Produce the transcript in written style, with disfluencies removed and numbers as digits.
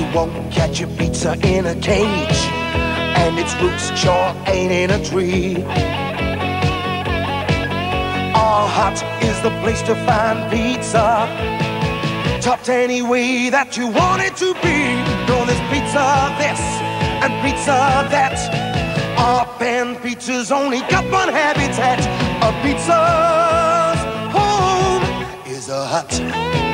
won't catch your pizza in a cage, and its roots sure ain't in a tree. Our Hut is the place to find pizza, topped any way that you want it to be. Know there's pizza this and pizza that. Our pan pizza's only got one habitat. A pizza's home is a hut.